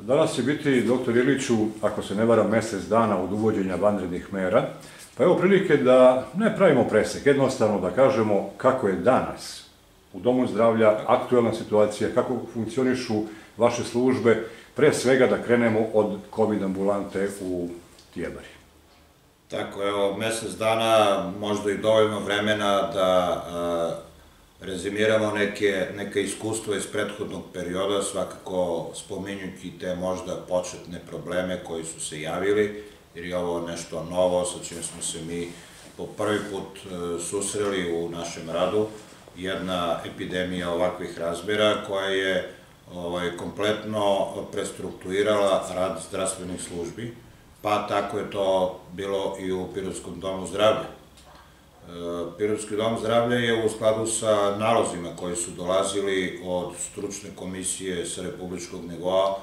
Danas će biti, doktor Iliću, ako se ne varam, mesec dana od uvođenja vanrednih mera. Pa evo prilike da ne pravimo presek, jednostavno da kažemo kako je danas u Domu zdravlja aktuelna situacija, kako funkcionišu vaše službe, pre svega da krenemo od COVID ambulante u Tijebari. Tako, evo, mesec dana, možda i dovoljno vremena da rezimiramo neke iskustva iz prethodnog perioda, svakako spominjući te možda početne probleme koji su se javili, jer je ovo nešto novo sa čim smo se mi po prvi put susreli u našem radu, jedna epidemija ovakvih razmera koja je kompletno prestrukturirala rad zdravstvenih službi, pa tako je to bilo i u Pirotskom domu zdravlja. Pirotski dom zdravlja je u skladu sa nalozima koji su dolazili od stručne komisije sa republičkog nivoa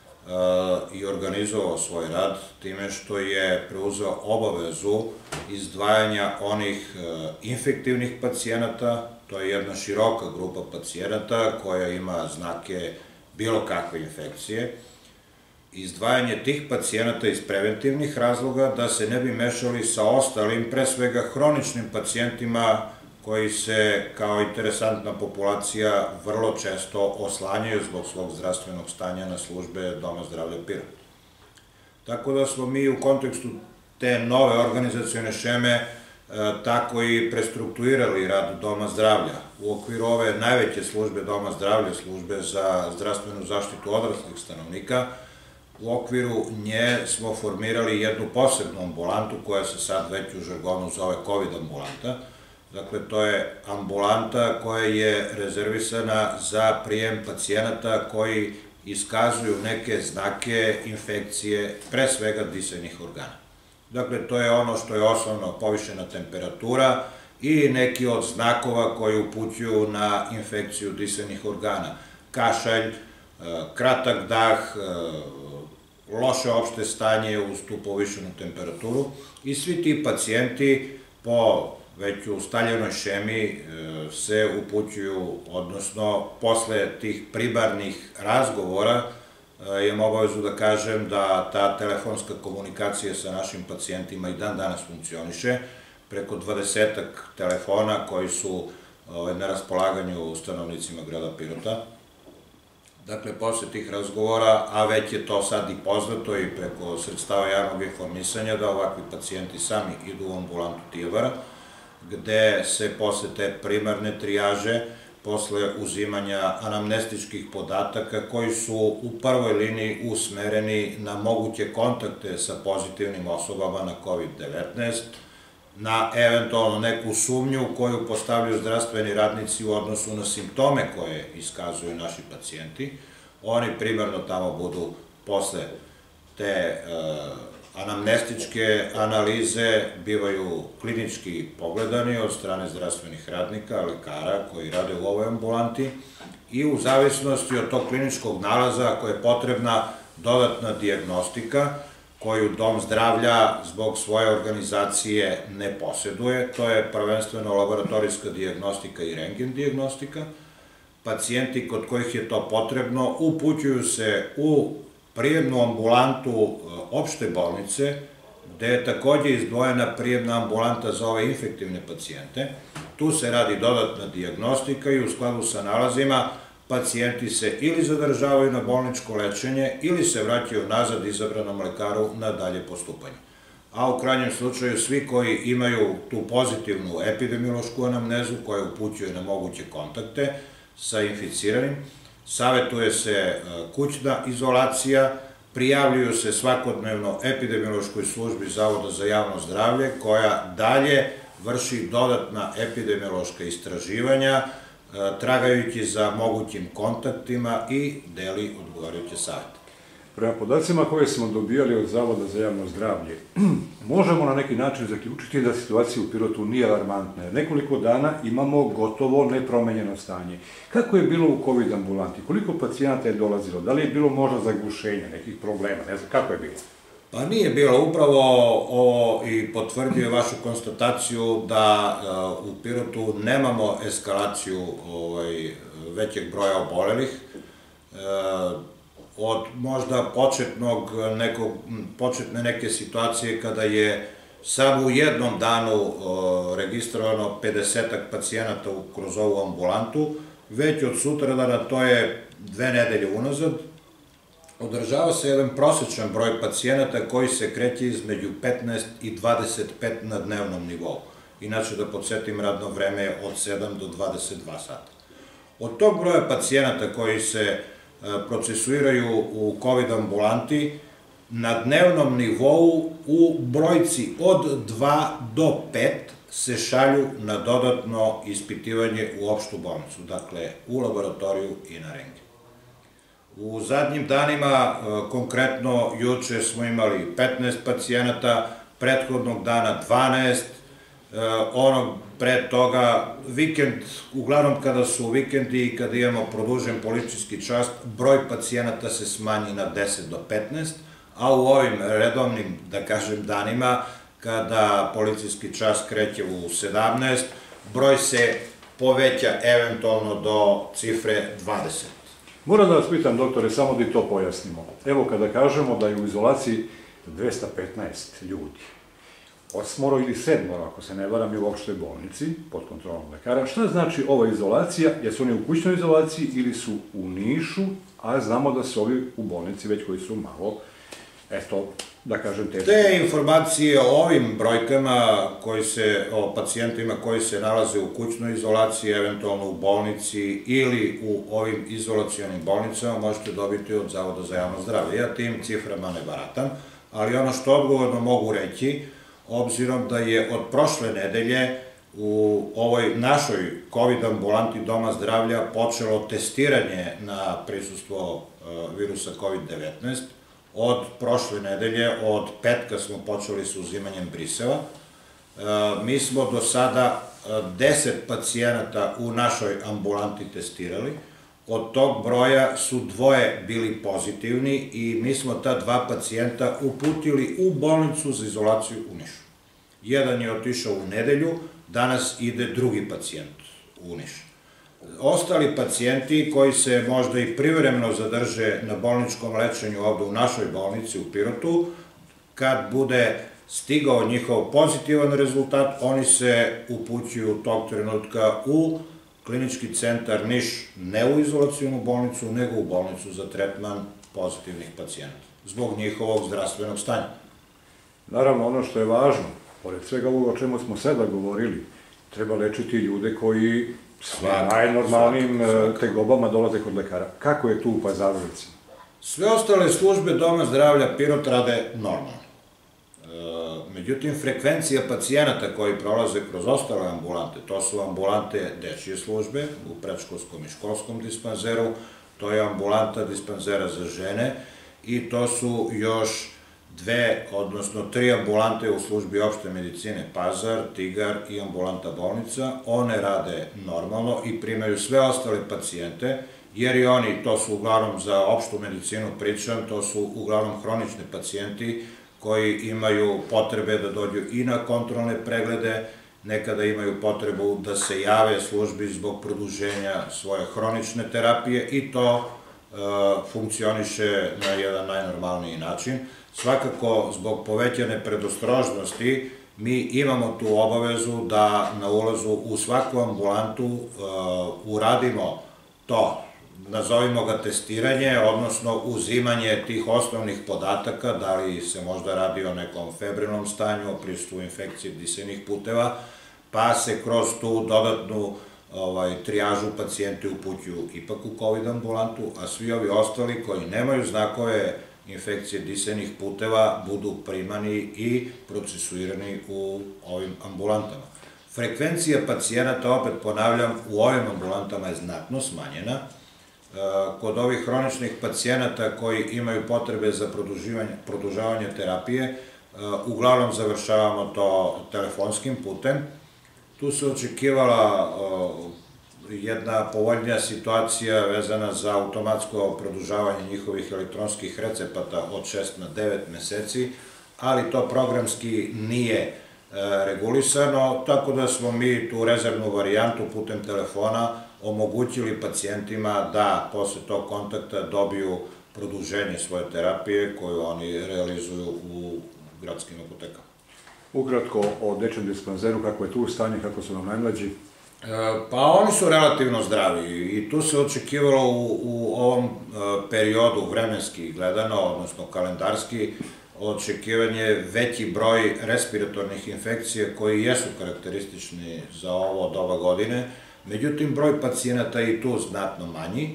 i organizovao svoj rad time što je preuzeo obavezu izdvajanja onih infektivnih pacijenata, to je jedna široka grupa pacijenata koja ima znake bilo kakve infekcije, izdvajanje tih pacijenata iz preventivnih razloga da se ne bi mešali sa ostalim, pre svega hroničnim pacijentima koji se kao interesantna populacija vrlo često oslanjaju zbog svog zdravstvenog stanja na službe Doma zdravlja Pirot. Tako da smo mi u kontekstu te nove organizacione šeme tako i prestrukturirali rad Doma zdravlja. U okviru ove najveće službe Doma zdravlja, službe za zdravstvenu zaštitu odraslih stanovnika, u okviru nje smo formirali jednu posebnu ambulantu koja se sad već u žargonu zove COVID ambulanta. Dakle, to je ambulanta koja je rezervisana za prijem pacijenata koji iskazuju neke znake infekcije, pre svega disajnih organa. Dakle, to je ono što je osnovno povišena temperatura i neki od znakova koji upućuju na infekciju disajnih organa. Kašalj, kratak dah, loše opšte stanje uz tu povišenu temperaturu i svi ti pacijenti po već ustaljenoj šemi se upućuju, odnosno posle tih primarnih razgovora imam obavezu da kažem da ta telefonska komunikacija sa našim pacijentima i dan danas funkcioniše preko 20-ak telefona koji su na raspolaganju stanovnicima grada Pirota. Dakle, posle tih razgovora, a već je to sad i poznato i preko sredstava javnog informisanja, da ovakvi pacijenti sami idu u ambulantu Tijebara, gde se posle te primarne trijaže, posle uzimanja anamnestičkih podataka koji su u prvoj liniji usmereni na moguće kontakte sa pozitivnim osobama na COVID-19, na eventualno neku sumnju koju postavljaju zdravstveni radnici u odnosu na simptome koje iskazuju naši pacijenti. Oni primarno tamo budu posle te anamnestičke analize, bivaju klinički pogledani od strane zdravstvenih radnika, lekara koji rade u ovoj ambulanti i u zavisnosti od tog kliničkog nalaza, ako je potrebna dodatna dijagnostika, koju Dom zdravlja zbog svoje organizacije ne poseduje, to je prvenstveno laboratorijska dijagnostika i rentgen dijagnostika. Pacijenti kod kojih je to potrebno upućuju se u prijemnu ambulantu opšte bolnice, gde je takođe izdvojena prijemna ambulanta za ove infektivne pacijente. Tu se radi dodatna dijagnostika i u skladu sa nalazima pacijenti se ili zadržavaju na bolničko lečenje ili se vraćaju nazad izabranom lekaru na dalje postupanje. A u krajnjem slučaju svi koji imaju tu pozitivnu epidemiološku anamnezu koja upućuje na moguće kontakte sa inficiranim, savetuje se kućna izolacija, prijavljuju se svakodnevno epidemiološkoj službi Zavoda za javno zdravlje koja dalje vrši dodatna epidemiološka istraživanja, tragajući za mogućim kontaktima i deli odgovarajuće savete. Prema podacima koje smo dobijali od Zavoda za javno zdravlje, možemo na neki način zaključiti da situacija u Pirotu nije alarmantna, jer nekoliko dana imamo gotovo nepromenjeno stanje. Kako je bilo u COVID ambulanti? Koliko pacijenata je dolazilo? Da li je bilo možda zagušenja, nekih problema? Ne znam, kako je bilo? Pa nije bilo, upravo ovo i potvrđuje vašu konstataciju da u Pirotu nemamo eskalaciju većeg broja obolelih. od možda početne neke situacije kada je samo u jednom danu registrovano 50-ak pacijenata kroz ovu ambulantu, već od sutradana, to je 2 nedelje unazad, održava se jedan prosječan broj pacijenata koji se kreće između 15 i 25 na dnevnom nivou. Inače, da podsjetim, radno vreme je od 7 do 22 sata. Od tog broja pacijenata koji se procesuiraju u COVID ambulanti, na dnevnom nivou u brojci od 2 do 5 se šalju na dodatno ispitivanje u opštu bolnicu, dakle u laboratoriju i na rentgen. U zadnjim danima, konkretno juče smo imali 15 pacijenata, prethodnog dana 12, onog pre toga vikend, uglavnom kada su vikendi i kada imamo produžen policijski čas, broj pacijenata se smanji na 10 do 15, a u ovim redovnim, da kažem, danima, kada policijski čas kreće u 17, broj se poveća eventualno do cifre 20. Moram da vas pitam, doktore, samo da i to pojasnimo. Evo, kada kažemo da je u izolaciji 215 ljudi, 8 ili 7, ako se ne varam, je u opštoj bolnici, pod kontrolom lekara. Šta znači ova izolacija? Jesu oni u kućnoj izolaciji ili su u Nišu, a znamo da su ovi u bolnici već koji su malo, eto, da kažem, teško. Te informacije o ovim brojkama, o pacijentima koji se nalaze u kućnoj izolaciji, eventualno u bolnici ili u ovim izolacionim bolnicama, možete dobiti od Zavoda za javno zdravlje. Ja tim ciframa ne baratam, ali ono što odgovorno mogu reći, obzirom da je od prošle nedelje u ovoj našoj COVID ambulanti Doma zdravlja počelo testiranje na prisustvo virusa COVID-19, od prošle nedelje, od petka smo počeli sa uzimanjem briseva. Mi smo do sada 10 pacijenata u našoj ambulanti testirali. Od tog broja su 2 bili pozitivni i mi smo ta 2 pacijenta uputili u bolnicu za izolaciju u Nišu. Jedan je otišao u nedelju, danas ide drugi pacijent u Niš. Ostali pacijenti koji se možda i privremeno zadrže na bolničkom lečenju ovde u našoj bolnici u Pirotu, kad bude stigao njihov pozitivan rezultat, oni se upućuju tog trenutka u klinički centar Niš, ne u izolacijonu bolnicu, nego u bolnicu za tretman pozitivnih pacijenta, zbog njihovog zdravstvenog stanja. Naravno, ono što je važno, pored svega ovoga o čemu smo sada govorili, treba lečiti ljude koji sa najnormalnijim tegobama dolaze kod lekara. Kako je tu u Pazaru, recimo? Sve ostale službe Doma zdravlja Pirot rade normalno. Međutim, frekvencija pacijenata koji prolaze kroz ostale ambulante, to su ambulante dečije službe u predškolskom i školskom dispanzeru, to je ambulanta dispanzera za žene i to su još 2, odnosno 3 ambulante u službi opšte medicine Pazar, Tigar i ambulanta bolnica. One rade normalno i primaju sve ostale pacijente, jer i oni, to su uglavnom za opštu medicinu pričam, to su uglavnom hronični pacijenti koji imaju potrebe da dođu i na kontrolne preglede, nekada imaju potrebu da se jave službi zbog produženja svoje hronične terapije i to funkcioniše na jedan najnormalniji način. Svakako, zbog povećane predostrožnosti, mi imamo tu obavezu da na ulazu u svaku ambulantu uradimo to, nazovimo ga testiranje, odnosno uzimanje tih osnovnih podataka, da li se možda radi o nekom febrilnom stanju, o prisustvu infekcije disenih puteva, pa se kroz tu dodatnu trijažu pacijenti upućuju ipak u COVID ambulantu, a svi ovi ostali koji nemaju znakove infekcije disenih puteva budu primani i procesuirani u ovim ambulantama. Frekvencija pacijenata, opet ponavljam, u ovim ambulantama je znatno smanjena. Kod ovih hroničnih pacijenata koji imaju potrebe za produžavanje terapije, uglavnom završavamo to telefonskim putem. Tu se očekivala jedna povoljnija situacija vezana za automatsko produžavanje njihovih elektronskih recepata od 6 na 9 meseci, ali to programski nije regulisano, tako da smo mi tu rezervnu varijantu putem telefona omogućili pacijentima da posle tog kontakta dobiju produženje svoje terapije koju oni realizuju u gradskim apotekama. Ukratko o dečjem dispanzeru, kako je tu stanje, kako su nam najmlađi? Pa oni su relativno zdravi i tu se očekivalo u ovom periodu vremenski gledano, odnosno kalendarski, očekivanje veći broj respiratornih infekcija koji jesu karakteristični za ovo doba godine, međutim broj pacijenata je i tu znatno manji.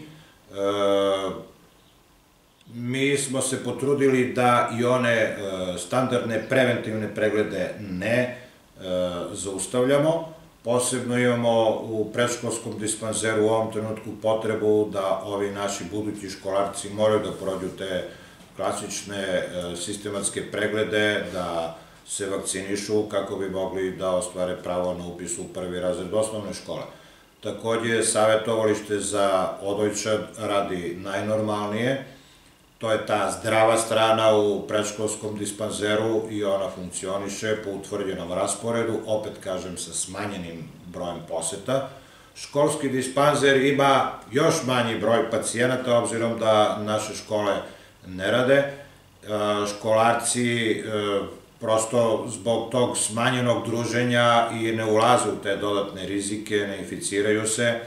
Mi smo se potrudili da i one standardne preventivne preglede ne zaustavljamo. Posebno imamo u predškolskom dispanzeru u ovom trenutku potrebu da ovi naši budući školarci moraju da prođu te klasične sistematske preglede, da se vakcinišu kako bi mogli da ostvare pravo na upis u prvi razred osnovne škole. Takođe, savjetovalište za odojčad radi najnormalnije. To je ta zdrava strana u predškolskom dispanzeru i ona funkcioniše po utvrđenom rasporedu, opet kažem sa smanjenim brojem poseta. Školski dispanzer ima još manji broj pacijenata, obzirom da naše škole ne rade. Školarci prosto zbog tog smanjenog druženja i ne ulaze u te dodatne rizike, ne inficiraju se,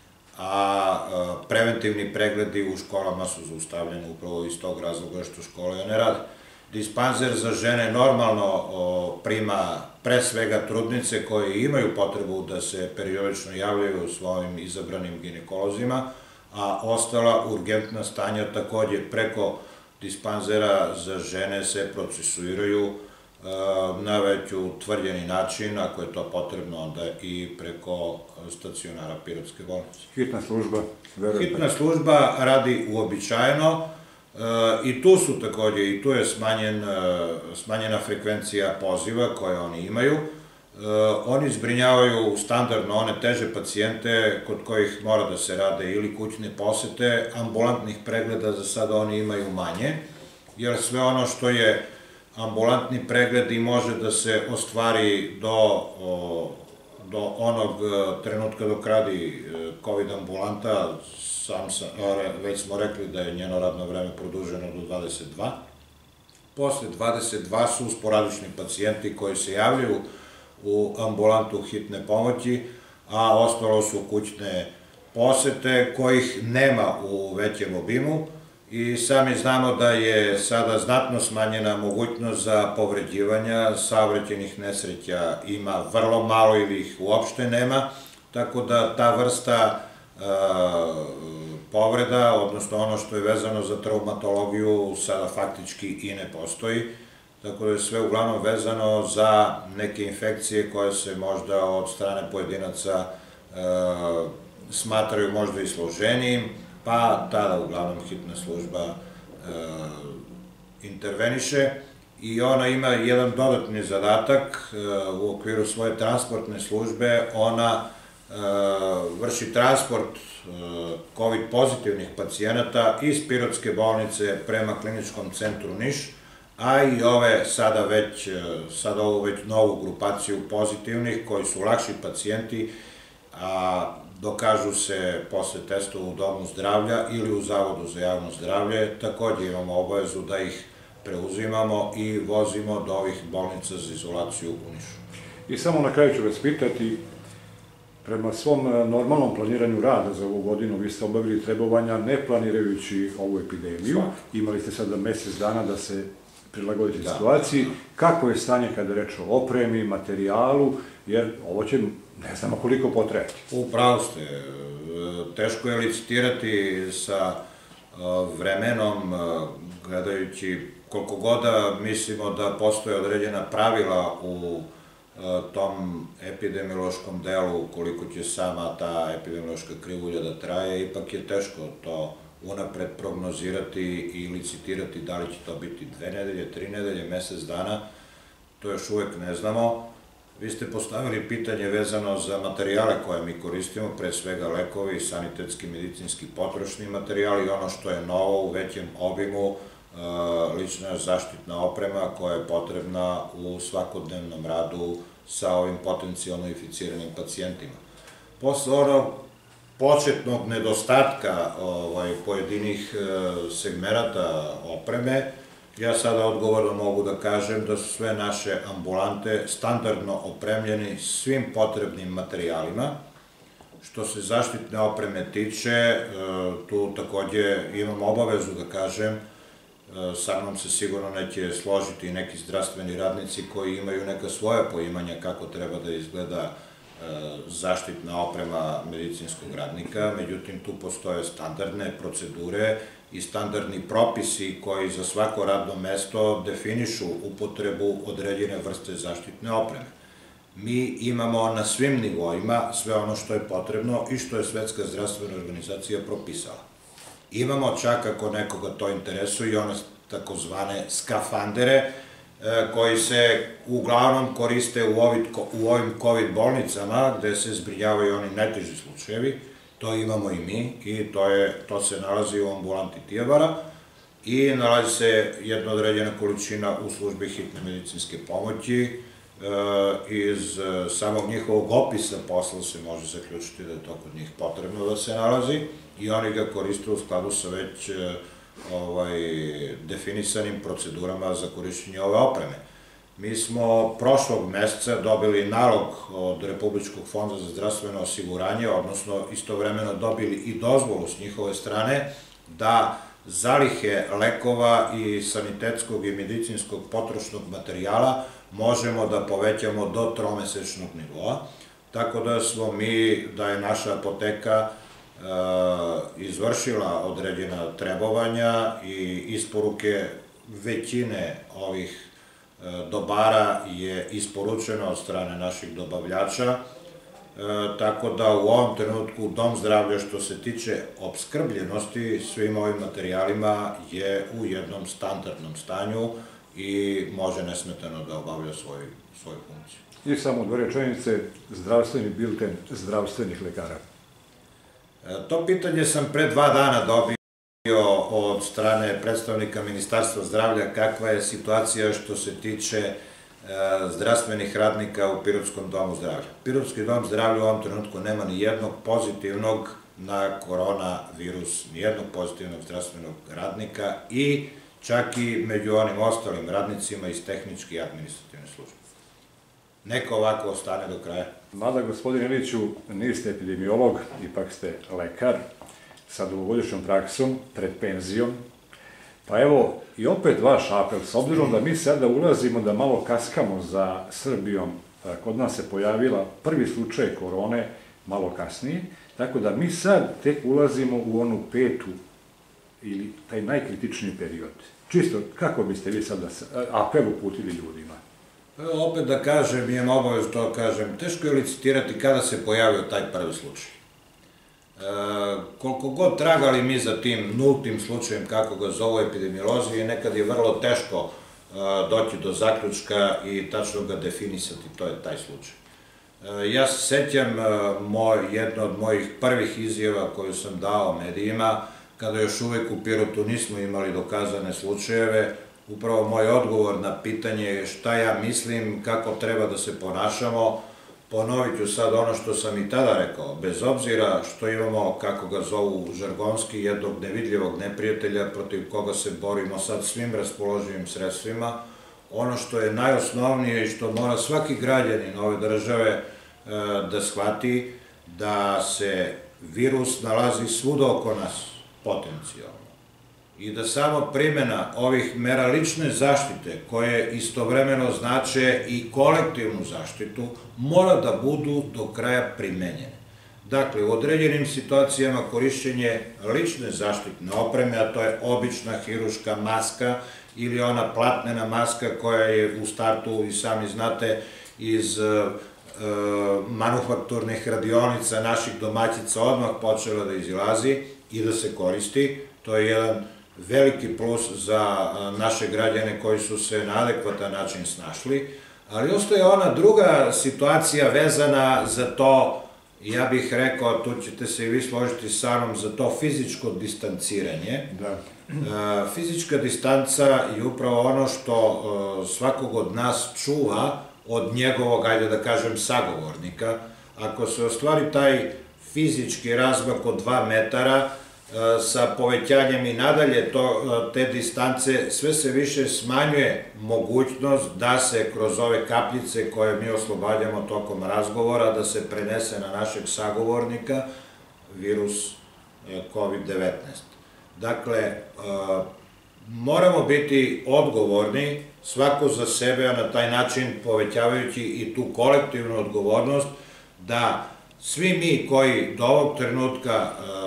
a preventivni pregledi u školama su zaustavljeni upravo iz tog razloga što škole ne rade. Dispanzer za žene normalno prima pre svega trudnice koje imaju potrebu da se periodično javljaju svojim izabranim ginekolozima, a ostala urgentna stanja takođe preko dispanzera za žene se procesuiraju na već utvrđeni način, ako je to potrebno, onda i preko stacionara Pirotske bolnice. Hitna služba? Hitna služba radi uobičajeno i tu su takođe, i tu je smanjena frekvencija poziva koje oni imaju. Oni zbrinjavaju standardno one teže pacijente kod kojih mora da se rade ili kućne posete, ambulantnih pregleda za sada oni imaju manje, jer sve ono što je ambulantni pregled i može da se ostvari do onog trenutka dok radi COVID ambulanta, već smo rekli da je njeno radno vreme produženo do 22. Posle 22 su sporadični pacijenti koji se javljaju u ambulantu hitne pomoći, a ostalo su kućne posete kojih nema u većem obimu. I sami znamo da je sada znatno smanjena mogućnost za povređivanja, saobraćajnih nesreća ima vrlo malo ili ih uopšte nema, tako da ta vrsta povreda, odnosno ono što je vezano za traumatologiju, sada faktički i ne postoji, tako da je sve uglavnom vezano za neke infekcije koje se možda od strane pojedinaca smatraju možda i složenijim, pa tada uglavnom hitna služba interveniše i ona ima jedan dodatni zadatak u okviru svoje transportne službe. Ona vrši transport COVID pozitivnih pacijenata iz Pirotske bolnice prema Kliničkom centru Niš, a i sada ovu već novu grupaciju pozitivnih koji su lakši pacijenti, a dokažu se posle testova u domu zdravlja ili u Zavodu za javno zdravlje, takođe imamo obavezu da ih preuzimamo i vozimo do ovih bolnica za izolaciju u Nišu. I samo na kraju ću vas pitati, prema svom normalnom planiranju rada za ovu godinu, vi ste obavili trebovanja ne planirajući ovu epidemiju, imali ste sada mesec dana da se prilagodite situaciji. Kako je stanje kada je reč o opremi, materijalu, jer ovo će ne znamo koliko potrajati. Upravo ste. Teško je licitirati sa vremenom, gledajući koliko god da mislimo da postoje određena pravila u tom epidemiološkom delu, koliko će sama ta epidemiološka krivulja da traje, ipak je teško to unapred prognozirati i licitirati da li će to biti 2 nedelje, 3 nedelje, mesec dana, to još uvek ne znamo. Vi ste postavili pitanje vezano za materijale koje mi koristimo, pre svega lekovi, sanitetski, medicinski, potrošni materijali i ono što je novo u većem obimu, lična zaštitna oprema koja je potrebna u svakodnevnom radu sa ovim potencijalno inficiranim pacijentima. Posle onog početnog nedostatka pojedinih segmenata opreme, ja sada odgovorno mogu da kažem da su sve naše ambulante standardno opremljeni svim potrebnim materijalima. Što se zaštitne opreme tiče, tu takođe imam obavezu da kažem, sa mnom se sigurno neće složiti i neki zdravstveni radnici koji imaju neka svoja poimanja kako treba da izgleda zaštitna oprema medicinskog radnika, međutim tu postoje standardne procedure i standardni propisi koji za svako radno mesto definišu upotrebu određene vrste zaštitne opreme. Mi imamo na svim nivoima sve ono što je potrebno i što je Svetska zdravstvena organizacija propisala. Imamo čak, ako nekoga to interesuje, i one takozvane skafandere, koji se uglavnom koriste u ovim COVID bolnicama, gde se zbrinjavaju oni najteži slučajevi. To imamo i mi i to se nalazi u ambulanti Tijabara i nalazi se jedna određena količina u službi hitne medicinske pomoći. Iz samog njihovog opisa posla se može zaključiti da je to kod njih potrebno da se nalazi i oni ga koriste u skladu sa već definisanim procedurama za korišćenje ove opreme. Mi smo prošlog meseca dobili nalog od Republičkog fonda za zdravstveno osiguranje, odnosno istovremeno dobili i dozvolu s njihove strane da zalihe lekova i sanitetskog i medicinskog potrošnog materijala možemo da povećamo do 3-mesečnog nivoa, tako da je naša apoteka izvršila određena trebovanja i isporuke većine ovih dobara je isporučeno od strane naših dobavljača, tako da u ovom trenutku Dom zdravlja što se tiče opskrbljenosti svim ovim materijalima je u jednom standardnom stanju i može nesmetano da obavlja svoju funkciju. I samo 2 rečenice, zdravstveni bilten zdravstvenih lekara. To pitanje sam pre 2 dana dobio od strane predstavnika Ministarstva zdravlja kakva je situacija što se tiče zdravstvenih radnika u Pirotskom domu zdravlja. Pirotski dom zdravlja u ovom trenutku nema ni jednog pozitivnog na koronavirus, ni jednog pozitivnog zdravstvenog radnika i čak i među onim ostalim radnicima iz tehničke i administrativne službe. Neka ovako ostane do kraja. Mada, gospodine Iliću, niste epidemiolog, ipak ste lekar sa dugogodišnjom praksom, pred penzijom. Pa evo, i opet vaš apel, s obzirom da mi sada ulazimo da malo kaskamo za Srbijom, kod nas se pojavila prvi slučaj korone malo kasnije, tako da mi sad tek ulazimo u onu 5. ili taj najkritičniji period. Čisto, kako biste vi sad apel uputili ljudima? Opet da kažem, imam obavezu to da kažem, teško je licitirati kada se pojavio taj prvi slučaj. Koliko god tragali mi za tim nultim slučajem, kako ga zovu epidemiolozi, nekad je vrlo teško doći do zaključka i tačno ga definisati, to je taj slučaj. Ja se sećam jedno od mojih prvih izjava koju sam dao medijima, kada još uvek u Pirotu nismo imali dokazane slučajeve, upravo moj odgovor na pitanje je šta ja mislim, kako treba da se ponašamo. Ponovit ću sad ono što sam i tada rekao, bez obzira što imamo, kako ga zovu žargonski, jednog nevidljivog neprijatelja protiv koga se borimo sad svim raspoloživim sredstvima, ono što je najosnovnije i što mora svaki građanin ove države da shvati, da se virus nalazi svuda oko nas potencijalno i da samo primjena ovih mera lične zaštite, koje istovremeno znače i kolektivnu zaštitu, mora da budu do kraja primenjene. Dakle, u određenim situacijama korišćenje lične zaštitne opreme, a to je obična hiruška maska ili ona platnena maska koja je u startu, i sami znate, iz manufakturnih radionica naših domaćica odmah počela da izlazi i da se koristi. To je jedan veliki plus za naše građane koji su se na adekvatan način snašli, ali ostaje ona druga situacija vezana za to, ja bih rekao, tu ćete se i vi složiti sa mnom, za to fizičko distanciranje. Fizička distanca je upravo ono što svakog od nas čuva od njegovog, ajde da kažem, sagovornika. Ako se ostvari taj fizički razmak od 2 metara, sa povećanjem i nadalje te distance, sve se više smanjuje mogućnost da se kroz ove kapljice koje mi oslobađamo tokom razgovora, da se prenese na našeg sagovornika virus COVID-19. Dakle, moramo biti odgovorni, svako za sebe, a na taj način povećavajući i tu kolektivnu odgovornost, da svi mi koji do ovog trenutka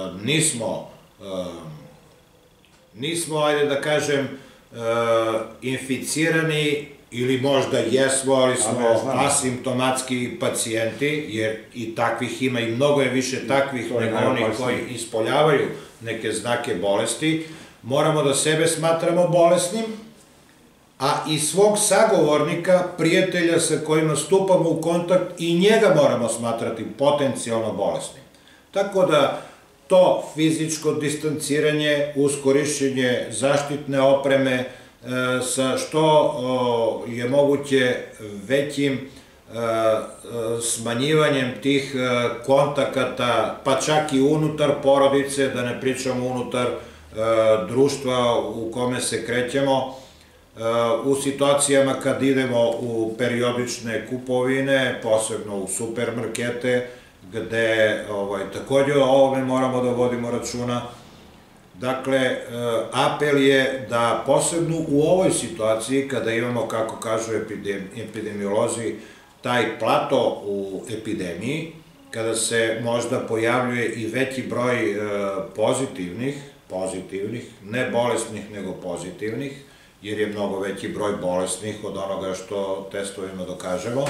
nismo, ajde da kažem, inficirani ili možda jesmo, ali smo asimptomatski pacijenti, jer i takvih ima i mnogo je više takvih nego onih koji ispoljavaju neke znake bolesti, moramo da sebe smatramo bolesnim, a i svog sagovornika, prijatelja sa kojima stupamo u kontakt, i njega moramo smatrati potencijalno bolesnim. Tako da to fizičko distanciranje uz korišćenje zaštitne opreme sa što je moguće većim smanjivanjem tih kontakata, pa čak i unutar porodice, da ne pričamo unutar društva u kome se krećemo, u situacijama kad idemo u periodične kupovine, posebno u supermarkete, gde takođe o ovome moramo da vodimo računa. Dakle, apel je da posebno u ovoj situaciji, kada imamo, kako kažu epidemiolozi, taj plato u epidemiji, kada se možda pojavljuje i veći broj pozitivnih, ne bolesnih, nego pozitivnih, jer je mnogo veći broj bolesnih od onoga što testovima dokažemo,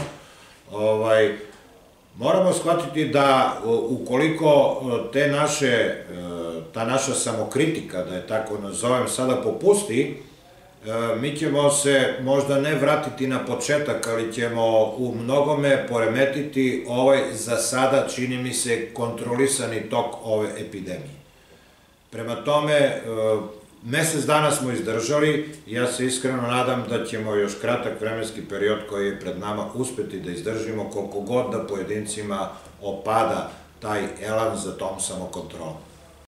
moramo shvatiti da ukoliko ta naša samokritika, da je tako nazovem, sada popusti, mi ćemo se možda ne vratiti na početak, ali ćemo u mnogome poremetiti ovaj za sada, čini mi se, kontrolisani tok ove epidemije. Prema tome, mesec dana smo izdržali, ja se iskreno nadam da ćemo još kratak vremenski period koji je pred nama uspeti da izdržimo, koliko god da pojedincima opada taj elan za tom samokontrolom.